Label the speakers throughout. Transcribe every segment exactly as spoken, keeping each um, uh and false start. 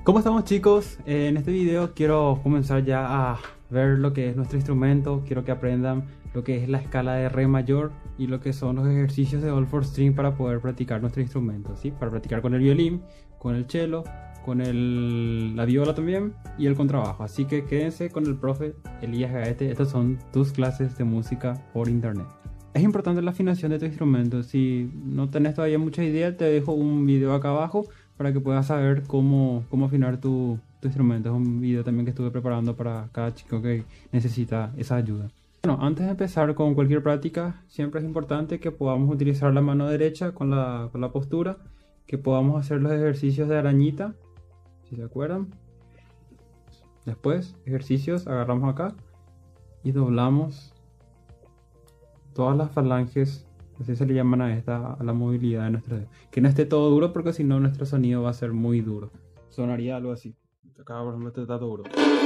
Speaker 1: ¿Cómo estamos, chicos? Eh, en este video quiero comenzar ya a ver lo que es nuestro instrumento. Quiero que aprendan lo que es la escala de re mayor y lo que son los ejercicios de All for String para poder practicar nuestro instrumento, ¿sí? Para practicar con el violín, con el cello, con el, la viola también y el contrabajo. Así que quédense con el profe Elías Gaete. Estas son tus clases de música por internet. Es importante la afinación de tu instrumento. Si no tenés todavía mucha idea, te dejo un video acá abajo para que puedas saber cómo, cómo afinar tu, tu instrumento. Es un video también que estuve preparando para cada chico que necesita esa ayuda. Bueno, antes de empezar con cualquier práctica, siempre es importante que podamos utilizar la mano derecha con la, con la postura, que podamos hacer los ejercicios de arañita, si se acuerdan. Después, ejercicios, agarramos acá y doblamos todas las falanges. Así se le llaman a esta, a la movilidad de nuestro dedo. Que no esté todo duro, porque si no nuestro sonido va a ser muy duro. Sonaría algo así. Acá, por ejemplo, este está todo duro.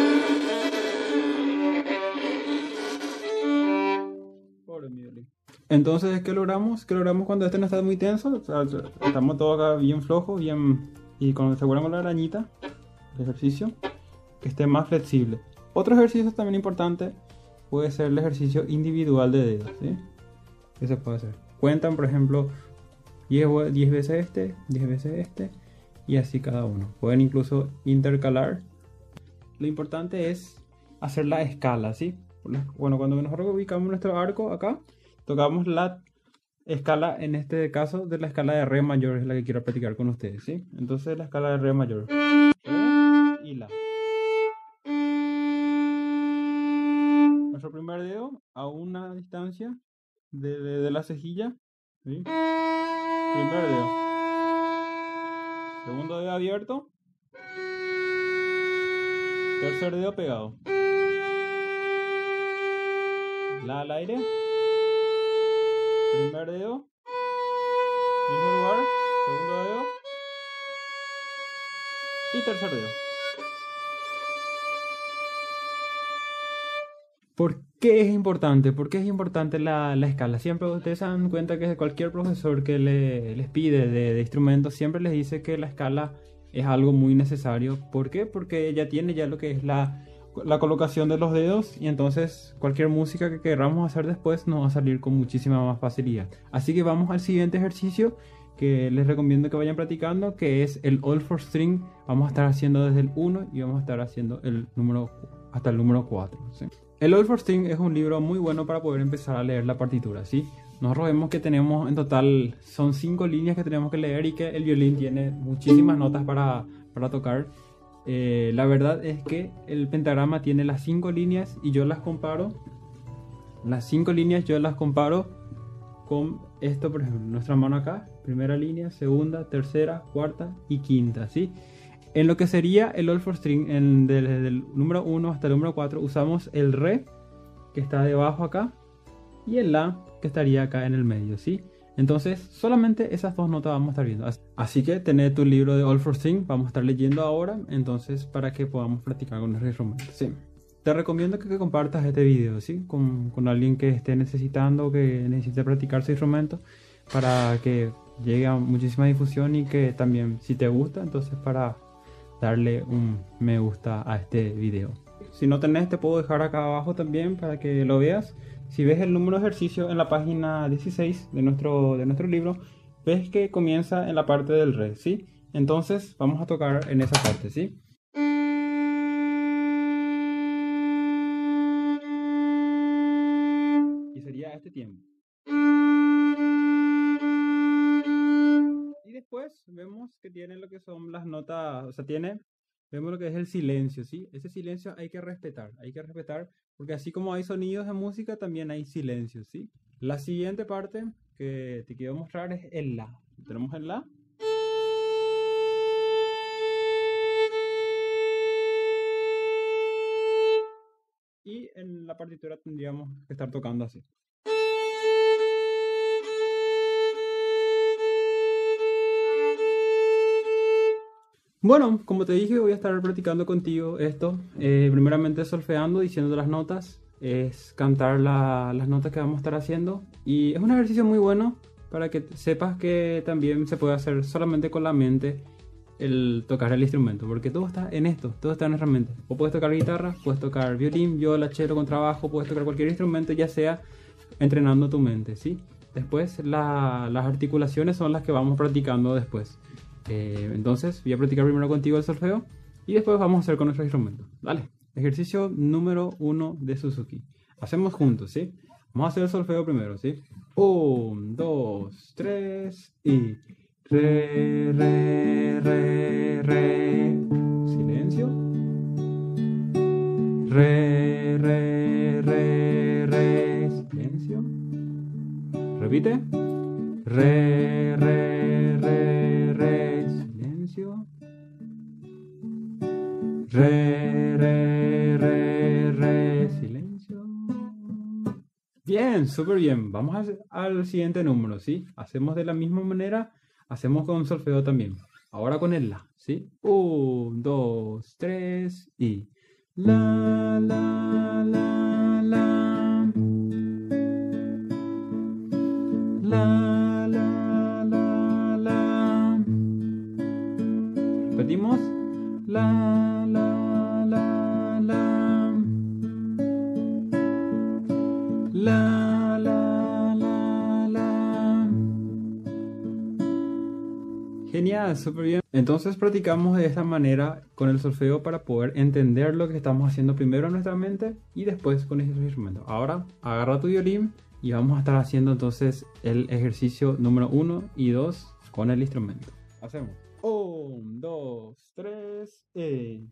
Speaker 1: Pobre mi violín. Entonces, ¿qué logramos? ¿Qué logramos cuando este no está muy tenso? O sea, estamos todos acá bien flojos, bien... Y cuando aseguramos la arañita, el ejercicio, que esté más flexible. Otro ejercicio también importante puede ser el ejercicio individual de dedos, ¿sí? ¿Qué se puede hacer? Cuentan, por ejemplo, diez veces este, diez veces este, y así cada uno. Pueden incluso intercalar. Lo importante es hacer la escala, ¿sí? Bueno, cuando nosotros ubicamos nuestro arco acá, tocamos la escala, en este caso, de la escala de re mayor, es la que quiero practicar con ustedes, ¿sí? Entonces, la escala de re mayor. Re y la. Nuestro primer dedo a una distancia De, de, de la cejilla, ¿sí? Primer dedo, segundo dedo abierto, tercer dedo pegado, la al aire, primer dedo, mismo lugar, segundo dedo y tercer dedo. ¿Por qué es importante? ¿Por qué es importante la, la escala? Siempre ustedes se dan cuenta que cualquier profesor que le, les pide de, de instrumentos siempre les dice que la escala es algo muy necesario. ¿Por qué? Porque ya tiene ya lo que es la, la colocación de los dedos, y entonces cualquier música que queramos hacer después nos va a salir con muchísima más facilidad. Así que vamos al siguiente ejercicio que les recomiendo que vayan practicando, que es el All for String. Vamos a estar haciendo desde el uno y vamos a estar haciendo el número hasta el número cuatro, ¿sí? El All for String es un libro muy bueno para poder empezar a leer la partitura, ¿sí? Nosotros vemos que tenemos en total, son cinco líneas que tenemos que leer, y que el violín tiene muchísimas notas para, para tocar. Eh, la verdad es que el pentagrama tiene las cinco líneas, y yo las comparo, las cinco líneas yo las comparo con esto, por ejemplo, nuestra mano acá, primera línea, segunda, tercera, cuarta y quinta, ¿sí? En lo que sería el All for String, en, desde el número uno hasta el número cuatro, usamos el re, que está debajo acá, y el la, que estaría acá en el medio, ¿sí? Entonces, solamente esas dos notas vamos a estar viendo. Así que tened tu libro de All for String, vamos a estar leyendo ahora, entonces, para que podamos practicar con nuestro instrumento, ¿sí? Te recomiendo que, que compartas este video, ¿sí? Con, con alguien que esté necesitando o que necesite practicar su instrumento, para que llegue a muchísima difusión, y que también, si te gusta, entonces para darle un me gusta a este video. Si no tenés, te puedo dejar acá abajo también para que lo veas. Si ves el número de ejercicio en la página dieciséis de nuestro, de nuestro libro, ves que comienza en la parte del re, ¿sí? Entonces vamos a tocar en esa parte, ¿sí? Y sería este tiempo. Después vemos que tiene lo que son las notas, o sea, tiene, vemos lo que es el silencio, ¿sí? Ese silencio hay que respetar, hay que respetar, porque así como hay sonidos de música, también hay silencios, ¿sí? La siguiente parte que te quiero mostrar es el la. Tenemos el la. Y en la partitura tendríamos que estar tocando así. Bueno, como te dije, voy a estar practicando contigo esto. Eh, primeramente solfeando, diciendo las notas. Es cantar la, las notas que vamos a estar haciendo. Y es un ejercicio muy bueno para que sepas que también se puede hacer solamente con la mente el tocar el instrumento, porque todo está en esto, todo está en nuestra mente. O puedes tocar guitarra, puedes tocar violín, viola, cello, contrabajo, puedes tocar cualquier instrumento, ya sea entrenando tu mente, ¿sí? Después la, las articulaciones son las que vamos practicando después. Eh, entonces voy a practicar primero contigo el solfeo y después vamos a hacer con nuestro instrumento. Dale, ejercicio número uno de Suzuki. Hacemos juntos, ¿sí? Vamos a hacer el solfeo primero, ¿sí? Un, dos, tres y... Re, re, re, re. Silencio. Re, re, re, re. Silencio. Repite. Re, re, re, re. Silencio. Re, re, re, re. Silencio. Bien, súper bien. Vamos a, al siguiente número, ¿sí? Hacemos de la misma manera. Hacemos con solfeo también. Ahora con el la, ¿sí? Un, dos, tres y... La, la, la, la. La, la, la, la. Repetimos. La, la, la, la. La, la, la, la. Genial, súper bien. Entonces practicamos de esta manera con el solfeo para poder entender lo que estamos haciendo primero en nuestra mente y después con estos instrumentos. Ahora agarra tu violín y vamos a estar haciendo entonces el ejercicio número uno y dos con el instrumento. Hacemos un, dos, tres y...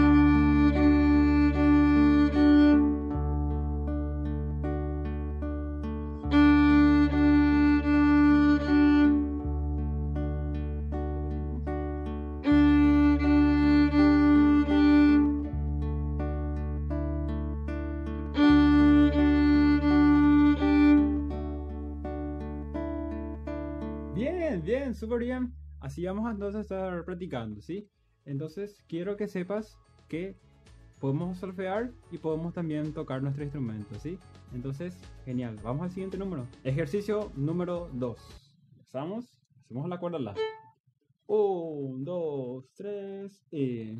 Speaker 1: Bien, bien, súper bien. Así vamos entonces a estar practicando, ¿sí? Entonces quiero que sepas que podemos solfear y podemos también tocar nuestro instrumento, ¿sí? Entonces, genial. Vamos al siguiente número. Ejercicio número dos. Empezamos. Hacemos la cuerda la. Un, dos, tres y...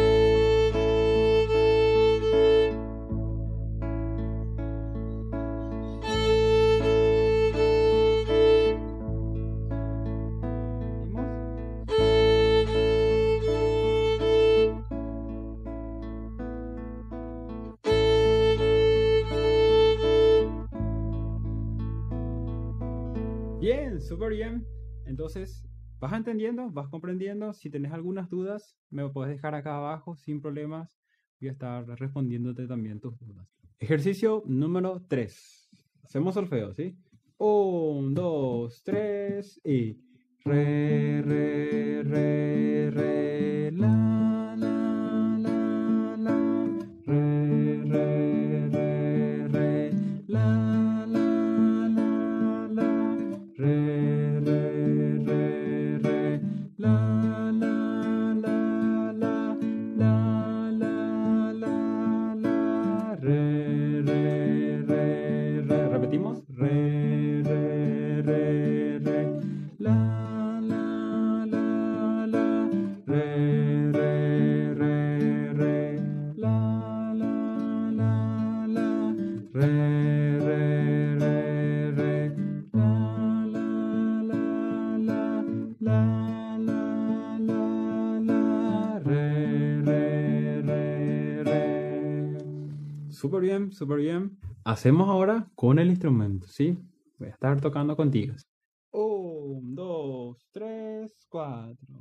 Speaker 1: Bien, súper bien. Entonces, vas entendiendo, vas comprendiendo. Si tenés algunas dudas, me lo puedes dejar acá abajo sin problemas. Voy a estar respondiéndote también tus dudas. Ejercicio número tres. Hacemos solfeo, ¿sí? Un, dos, tres y... Re, re, re, re, la, la, la, la. Re, re, re, re, la, la, la, la. Re, re, re, re, la, la, la, la, la, la, la, la. Re, re, re, re. Repetimos. Re, re, re, re, la, la, la, la. Re, re, re, re, la, la, la, la. Re, re, re, re, la, la, la, la, la, la, la, la. Re, re, re, re. Súper bien, súper bien. Hacemos ahora con el instrumento, ¿sí? Voy a estar tocando contigo. Un, dos, tres, cuatro.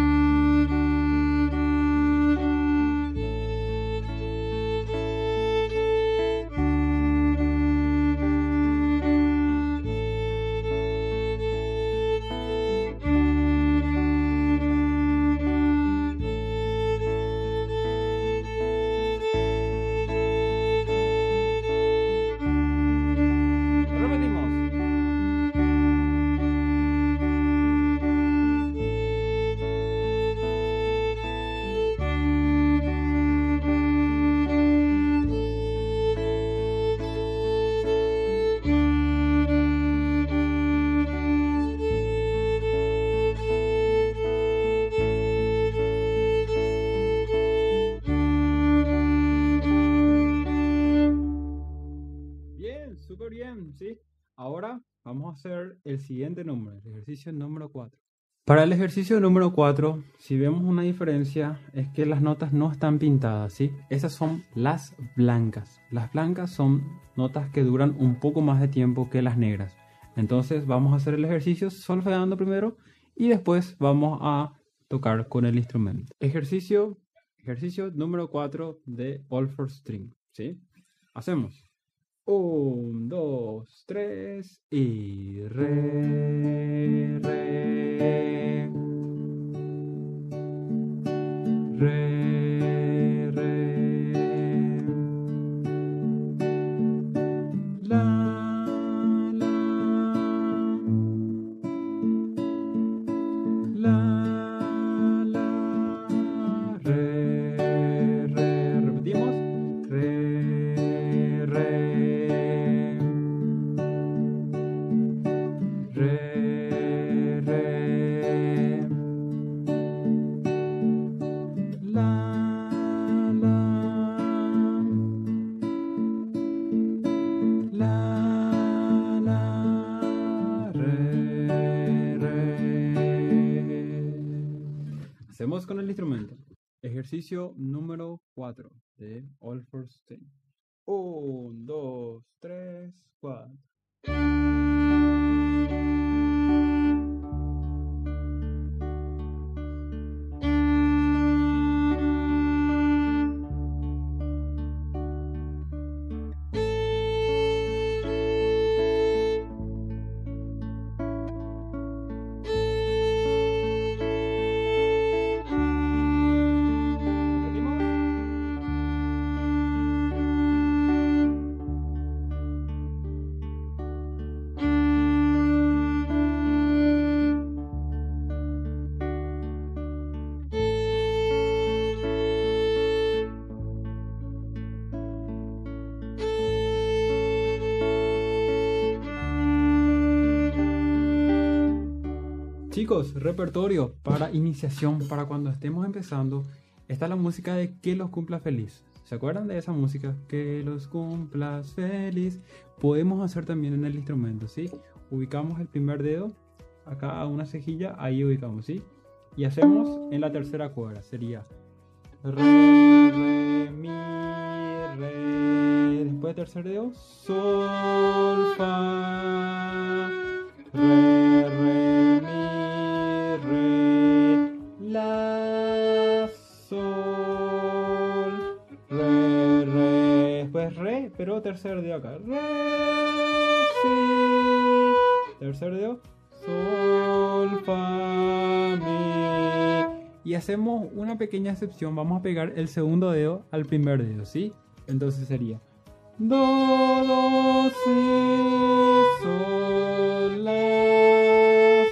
Speaker 1: Repetimos. a hacer el siguiente número, el ejercicio número cuatro. Para el ejercicio número cuatro, si vemos una diferencia, es que las notas no están pintadas, ¿sí? Esas son las blancas. Las blancas son notas que duran un poco más de tiempo que las negras. Entonces vamos a hacer el ejercicio solfeando primero y después vamos a tocar con el instrumento. Ejercicio, ejercicio número cuatro de All for String, ¿sí? Hacemos un, dos, tres y re, re, re, re, la, la, la, la, re, re, repetimos, re, re, re, re, la, la, la, la, re, re. Hacemos con el instrumento. Ejercicio número cuatro de All for String. Un, dos, tres, cuatro. Chicos, repertorio para iniciación, para cuando estemos empezando. Esta es la música de Que los cumpla feliz. ¿Se acuerdan de esa música? Que los cumplas feliz. Podemos hacer también en el instrumento, ¿sí? Ubicamos el primer dedo, acá a una cejilla, ahí ubicamos, ¿sí? Y hacemos en la tercera cuerda, sería re, re, mi, re. Después del tercer dedo, sol, fa, re, re, mi, re, la, sol, re, re, después re, pero tercer dedo acá, re, si, tercer dedo, sol, fa, mi, y hacemos una pequeña excepción, vamos a pegar el segundo dedo al primer dedo, ¿sí? Entonces sería do, do, si, sol, la,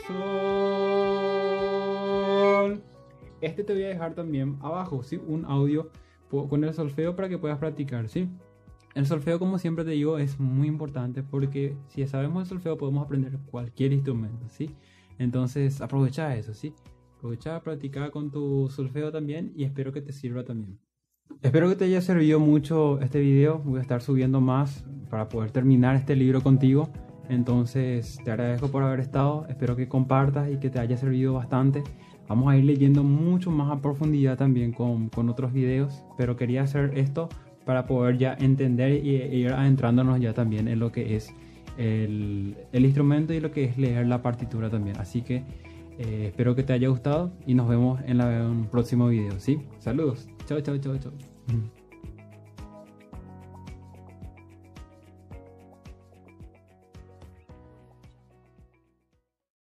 Speaker 1: sol. Este te voy a dejar también abajo, ¿sí? Un audio con el solfeo para que puedas practicar, ¿sí? El solfeo, como siempre te digo, es muy importante porque si sabemos el solfeo podemos aprender cualquier instrumento, ¿sí? Entonces aprovecha eso, ¿sí? Aprovecha, practicar con tu solfeo también y espero que te sirva también. Espero que te haya servido mucho este video. Voy a estar subiendo más para poder terminar este libro contigo. Entonces te agradezco por haber estado. Espero que compartas y que te haya servido bastante. Vamos a ir leyendo mucho más a profundidad también con, con otros videos. Pero quería hacer esto para poder ya entender y, y ir adentrándonos ya también en lo que es el, el instrumento y lo que es leer la partitura también. Así que eh, espero que te haya gustado y nos vemos en, la, en un próximo video, ¿sí? Saludos. Chao, chao, chao, chao.